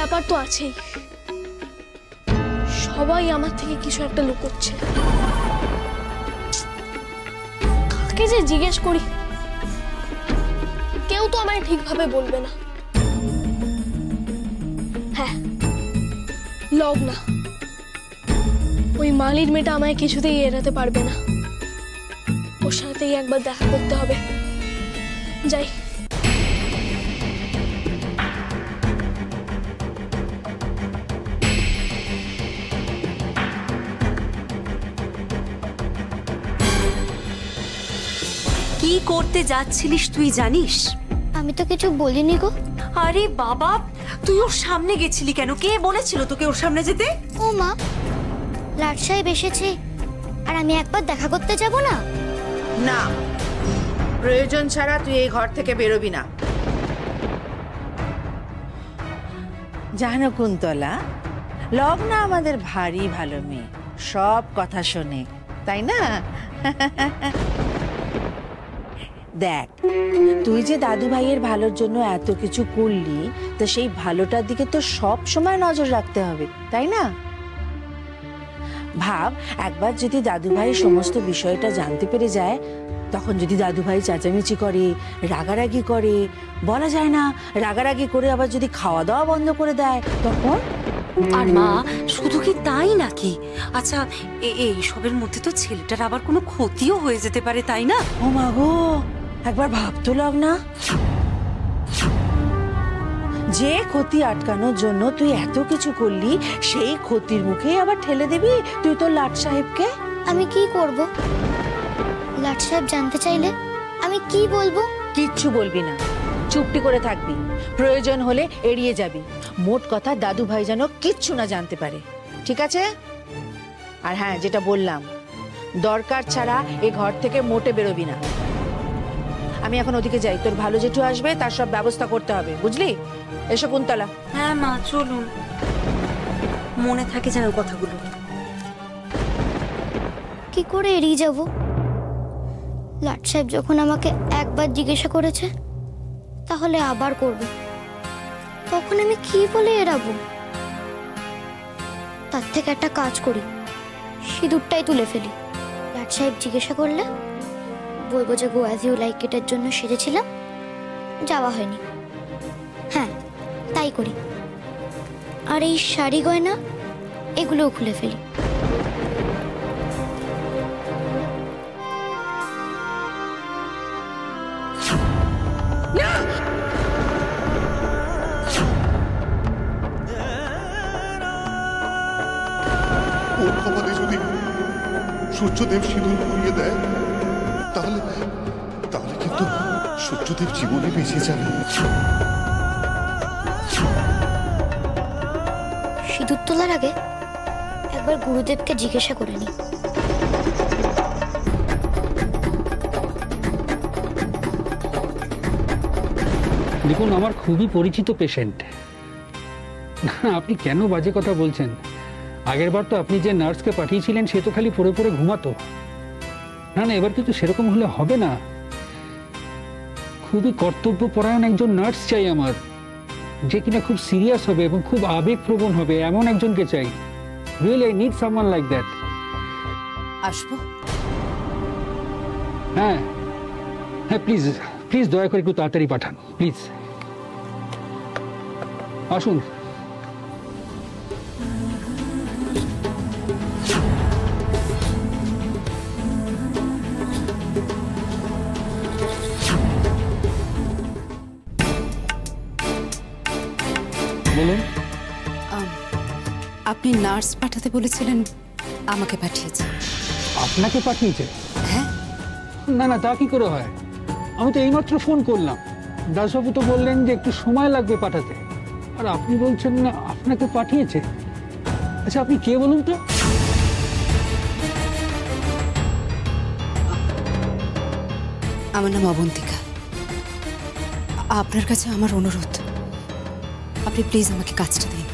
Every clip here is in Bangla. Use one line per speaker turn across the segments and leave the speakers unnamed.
ব্যাপার তো আছেই, সবাই আমার থেকে কিছু একটা লুকোচ্ছে। কাকে যে জিজ্ঞেস করি, কেউ তো আমায় ঠিকভাবে বলবে না। হ্যাঁ, লগ্না, ওই মালির মেয়েটা আমায় কিছুতেই এড়াতে পারবে না। ওর সাথেই একবার দেখা করতে হবে। যাই।
কি করতে যাচ্ছিলিস তুই জানিস?
আমি তো কিছু বলিনি গো।
আরে বাবা, তুই ওর সামনে গেছিলি কেন? কে বলেছিল তোকে ওর সামনে যেতে?
ও মা, লাট সাহেব এসেছে আর আমি একবার দেখা করতে যাব না?
না, প্রয়োজন ছাড়া তুই এই ঘর থেকে বেরোবি না। জানো কুন্তলা, লগ্না আমাদের ভারী ভালো মেয়ে, সব কথা শোনে, তাই না? দেখ, তুই যে দাদু ভাইয়ের ভালোর জন্য এত কিছু করলি, তো সেই ভালোটার দিকে তো সব সময় নজর রাখতে হবে, তাই না? ভাব, একবার যদি দাদু ভাই সমস্ত বিষয়টা জানতে পেরে যায়, তখন যদি দাদু ভাই চেঁচামেচি করে, রাগারাগি করে, বলা যায় না, রাগারাগি করে আবার যদি খাওয়া দাওয়া বন্ধ করে দেয়, তখন?
আর মা, শুধু কি তাই নাকি? আচ্ছা, এই সবের মধ্যে তো ছেলেটার আবার কোনো ক্ষতিও হয়ে যেতে পারে, তাই না?
ও মা গো, একবার ভাবতো লগ্না, যে ক্ষতি আটকানোর জন্য তুই এত কিছু করলি, সেই ক্ষতির মুখে আবার ঠেলে দিবি তুই তোর লাট সাহেবকে?
আমি কি করব? লাট সাহেব জানতে চাইলে আমি কি বলবো?
কিচ্ছু বলবি না, চুপটি করে থাকবি, প্রয়োজন হলে এড়িয়ে যাবি। মোট কথা, দাদু ভাই যেন কিচ্ছু না জানতে পারে, ঠিক আছে? আর হ্যাঁ, যেটা বললাম, দরকার ছাড়া এ ঘর থেকে মোটে বেরোবি না। আমি এখন ওদিকে যাই, তোর ভালো জেঠু আসবে, তার সব ব্যবস্থা করতে হবে, বুঝলি? এসো কুন্তলা।
হ্যাঁ মা, চলুন, মনে থাকে যেন কথাগুলো।
কি করে এড়িয়ে যাব? লাট সাহেব যখন আমাকে একবার জিজ্ঞাসা করেছে, তাহলে আবার করবে, তখন আমি কি বলে এড়াবো? তার থেকে একটা কাজ করি, সিঁদুরটাই তুলে ফেলি। লাট সাহেব জিজ্ঞাসা করলে বলবো যে গো অ্যাজ ইউ লাইক ইটের জন্য সেজেছিলাম, যাওয়া হয়নি। হ্যাঁ, তাই করি। আর এই শাড়ি গয়না এগুলোও খুলে ফেলি।
ওর কপালে যদি সূর্যদেব সিঁদুর পরিয়ে দেয়, তাহলে কিন্তু সূর্যদেব জীবনে বেঁচে যাবে।
সিঁদুর তোলার আগে একবার গুরুদেবকে জিজ্ঞাসা করে নি।
দেখুন, আমার খুবই পরিচিত পেশেন্ট। আপনি কেন বাজে কথা বলছেন? আগের বার তো আপনি যে নার্সকে পাঠিয়েছিলেন, সে তো খালি পড়ে পড়ে ঘুমাতো। না না, এবার কিন্তু সেরকম হলে হবে না। খুবই কর্তব্যপরায়ণ একজন নার্স চাই আমার, যে কিনা খুব সিরিয়াস হবে এবং খুব আবেগপ্রবণ হবে, এমন একজনকে চাই। Really I need someone like that.
আসবো?
হ্যাঁ হ্যাঁ, প্লিজ প্লিজ দয়া করে একটু তাড়াতাড়ি পাঠান, প্লিজ। আসুন। বলুন।
আপনি নার্স পাঠাতে বলেছিলেন, আমাকে পাঠিয়েছে।
আপনাকে পাঠিয়েছে?
হ্যাঁ।
না না, তা কি করে হয়? আমি তো এইমাত্র ফোন করলাম, দাসবাবু তো বললেন যে একটু সময় লাগবে পাঠাতে, আর আপনি বলছেন না আপনাকে পাঠিয়েছে। আচ্ছা, আপনি কে বলুন তো?
আমার নাম অবন্তিকা। আপনার কাছে আমার অনুরোধ, আপনি প্লিজ আমাকে কাজটা দিন।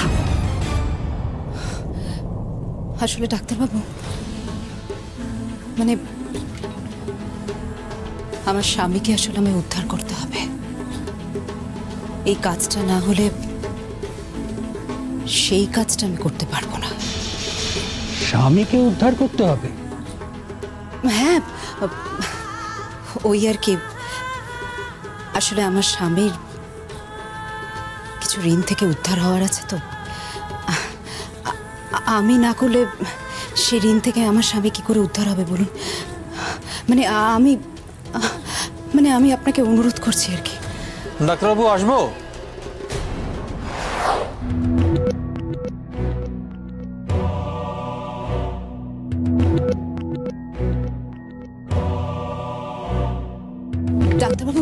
আসলে ডাক্তারবাবু, মানে আমার স্বামীকে আসলে আমি উদ্ধার করতে হবে। এই কাজটা না হলে সেই কাজটা আমি করতে পারবো না।
স্বামীকে উদ্ধার করতে হবে?
হ্যাঁ, ওই আর কি, আসলে আমার স্বামীর কিছু ঋণ থেকে উদ্ধার হওয়ার আছে, তো আমি না করলে সেই ঋণ থেকে আমার স্বামী কি করে উদ্ধার হবে বলুন? আমি আপনাকে অনুরোধ করছি আর কি।
ডাক্তারবাবু, আসবো?
ডাক্তারবাবু,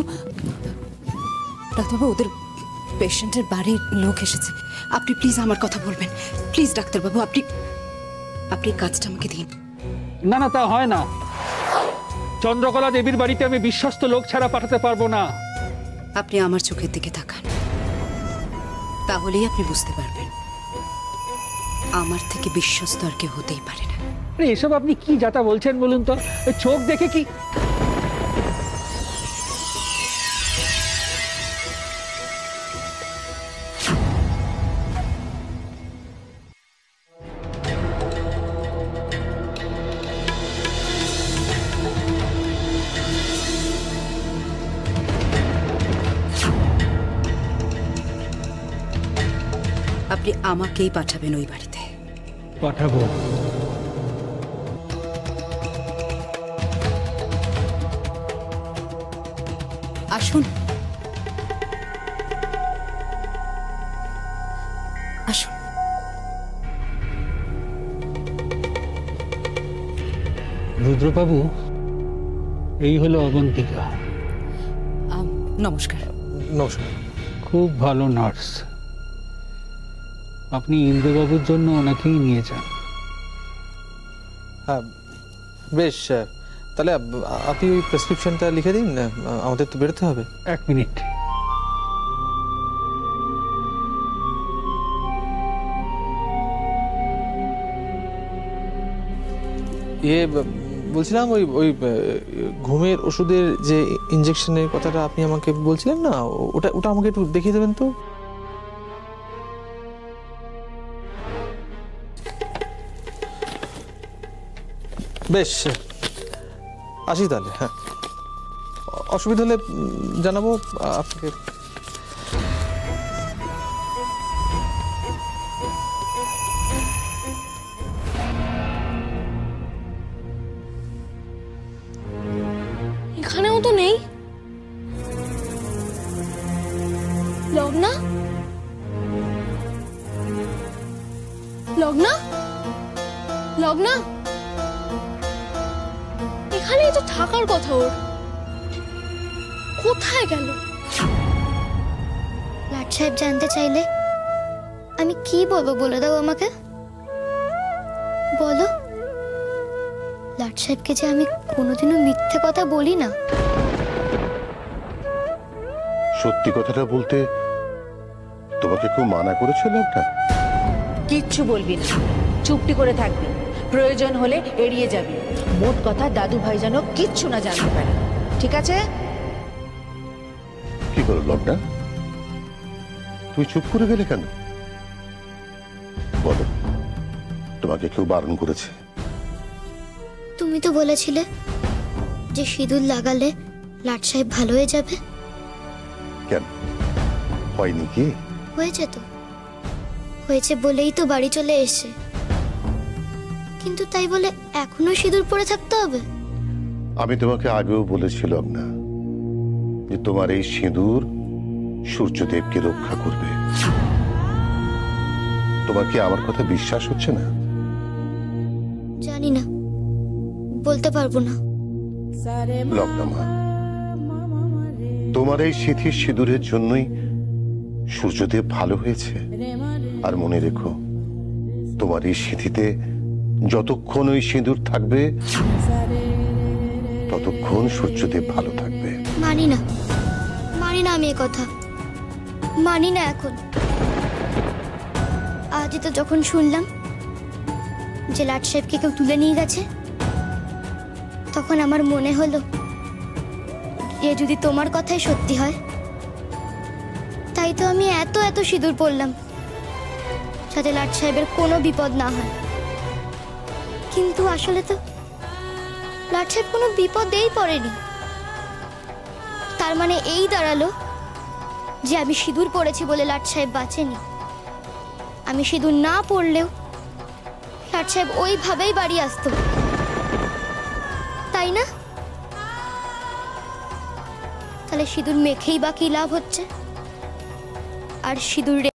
ওদের পেশেন্টের বাড়ির লোক এসেছে, আপনি প্লিজ আমার কথা বলবেন। প্লিজ ডাক্তারবাবু, আপনি কাজটা আমাকে দিন।
না না, তা হয় না। চন্দ্রকলা দেবীর বাড়িতে আমি বিশ্বস্ত লোক ছাড়া পাঠাতে পারবো না।
আপনি আমার চোখের দিকে তাকান, তাহলেই আপনি বুঝতে পারবেন আমার থেকে বিশ্বস্ত আর কেউ হতেই পারে না।
এসব আপনি কি যাতা বলছেন বলুন তো? চোখ দেখে কি?
আপনি আমাকেই পাঠাবেন ওই বাড়িতে।
পাঠাবো।
আসুন, আসুন।
রুদ্রবাবু, এই হলো অবন্তিকা।
নমস্কার।
নমস্কার।
খুব ভালো নার্স। আপনি ইন্দ্রবাবুর জন্য ওনাকেই নিয়ে যান।
হ্যাঁ, বেশ। তাহলে আপনি ওই প্রেসক্রিপশনটা লিখে দিন, আমাদের তো বেরোতে হবে।
1 মিনিট।
বলছিলাম ওই ঘুমের ওষুধের যে ইনজেকশনের কথাটা আপনি আমাকে বলছিলেন না, ওটা আমাকে একটু দেখিয়ে দেবেন তো। বেশ, আসি তাহলে। হ্যাঁ, অসুবিধা হলে জানাবো আপনাকে।
এখানেও তো নেই। লগ্না, লগ্না, লগ্না, এখানেই তো থাকার কথা ওর। কোথায় গেল?
লাট সাহেব জানতে চাইলে আমি কি বলবো বলে দাও আমাকে। বলো, লাট সাহেবকে যে আমি কোনোদিনও মিথ্যে কথা বলি না।
সত্যি কথাটা বলতে তোমাকে কেউ মানা করেছিল? একটা
কিচ্ছু বলবি না, চুপটি করে থাকবি। প্রয়োজন হলে এড়িয়ে যাবি। মোট কথা, দাদু ভাই যেন কিচ্ছু না জানতে পারে, ঠিক আছে?
কি করো লগ্না? তুই চুপ করে গেলে কেন? বলো, তোমাকে কেউ বারণ করেছে?
তুমি তো বলেছিলে যে সিঁদুর লাগালে লাট সাহেব ভালো হয়ে যাবে।
কেন, হয়নি কি?
হয়েছে তো, হয়েছে বলেই তো বাড়ি চলে এসেছে। কিন্তু তাই বলে এখনো সিঁদুর পরে থাকতে হবে?
আমি তোমাকে আগেও বলেছিলাম না যে তোমার এই সিঁদুর সূর্যদেবকে রক্ষা করবে? তোমার কি আমার কথা বিশ্বাস হচ্ছে না?
জানি না, বলতে পারবো না।
লগ্না মা, তোমার এই সিঁথির সিঁদুরের জন্যই সূর্যদেব ভালো হয়েছে। আর মনে রেখো, তোমার এই সিঁথিতে যতক্ষণ ওই সিঁদুর থাকবে ততক্ষণ সূর্যদেব ভালো থাকবে।
মানি না, মানি না আমি এ কথা, মানি না এখন। আজই তো যখন শুনলাম যে লাট সাহেবকে কেউ তুলে নিয়ে গেছে, তখন আমার মনে হলো এ যদি তোমার কথাই সত্যি হয়, তাই তো আমি এত সিঁদুর পরলাম, যাতে লাট সাহেবের কোনো বিপদ না হয়। কিন্তু আসলে তো লাট সাহেব কোনো বিপদেই পড়েনি। তার মানে এই দাঁড়ালো যে আমি সিঁদুর পড়েছি বলে লাট সাহেব বাঁচেনি। আমি সিঁদুর না পড়লেও লাট সাহেব ওইভাবেই বাড়ি আসতো, তাই না? তাহলে সিঁদুর মেখেই বা কি লাভ হচ্ছে? আর সিঁদুর